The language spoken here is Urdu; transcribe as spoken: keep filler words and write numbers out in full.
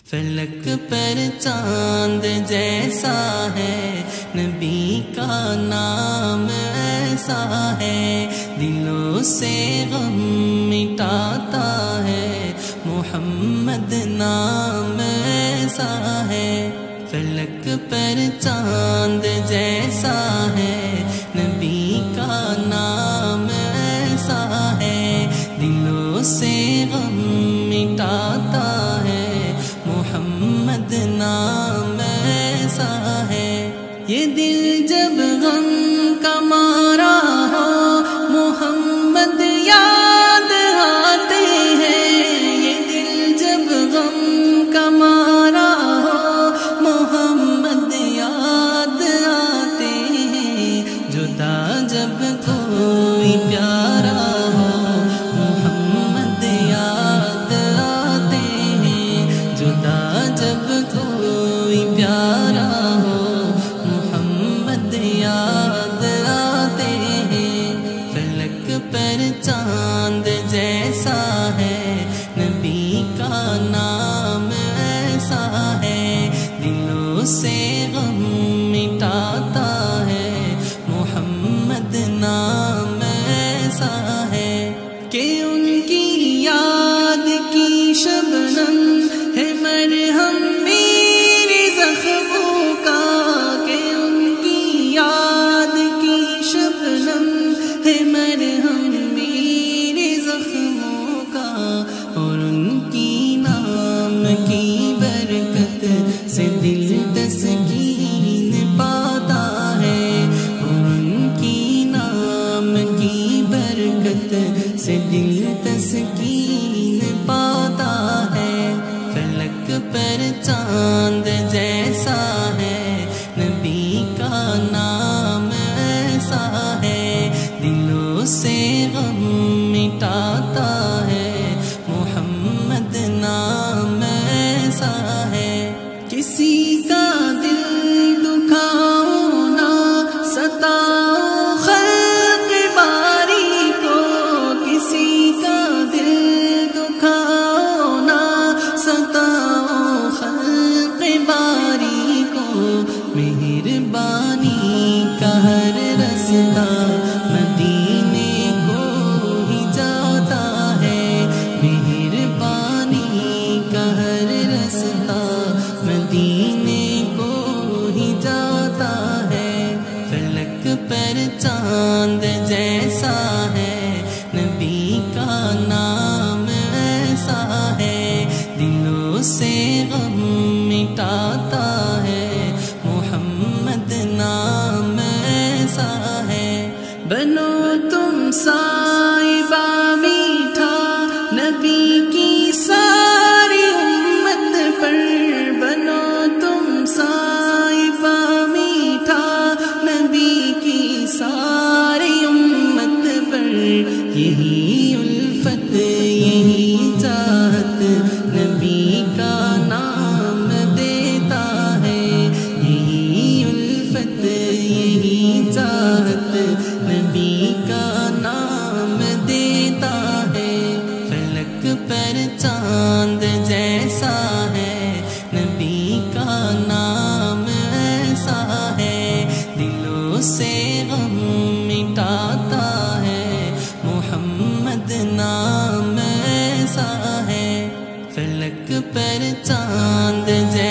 فلک پر چاند جیسا ہے، نبی کا نام ایسا ہے، دلوں سے غم مٹاتا ہے، محمد نام ایسا ہے۔ فلک پر چاند جیسا ہے، نبی کا نام ایسا ہے، دلوں سے غم مٹاتا ہے، محمد نام ایسا ہے۔ یہ دل جب غم کا مارا ہو، محمد یاد آتے ہیں، یہ دل جب غم کا مارا ہو، محمد یاد آتے ہیں، جدا جب کوئی پیارا ہو، محمد یاد آتے ہیں، جدا جب کوئی پیارا ہو، محمد یاد آتے ہیں۔ فلک پر چاند جیسا ہے، نبی کا نام ایسا ہے، دلوں سے غم مٹاتا ہے، محمد نام ایسا ہے۔ کہ ان کی یاد کی شبنم ہے مرہم میرے زخموں کا، کہ ان کی یاد کی شبنم ہے مرہم میرے زخموں کا، اور ان کی نام کی برکت سے دل تسکین پاتا ہے، اور ان کی نام کی برکت سے دل تسکین پاتا ہے۔ فلک پر چاند جیسا ہے، نبی کا نام ایسا ہے، دلوں سے غم مٹاتا ہے، محمد نام ایسا ہے۔ کسی کا دل دکھاؤ نہ ستاؤ خلق باری کو، کسی کا دل دکھاؤ نہ ستاؤ خلق باری کو، مہربانی کا ہر رستہ مدینے کو ہی جاتا ہے، مہربانی کا ہر رستہ مدینے کو ہی جاتا ہے۔ فلک پر چاند جیسا ہے، نبی کا نام ایسا ہے، دلوں سے غم مٹاتا ہے، محمد نام ایسا ہے۔ بنو تم صائبہ میٹھا نبی کی ساری امت پر، بنو تم صائبہ میٹھا نبی کی ساری امت پر، یہی الفت یہی چاہت نبی کا نام دیتا ہے، یہی الفت یہی چاہت نبی کا نام دیتا ہے۔ فلک پر چاند جیسا ہے، نبی کا نام ایسا ہے، دلوں سے غم مٹاتا ہے، محمد نام ایسا ہے۔ فلک پر چاند جیسا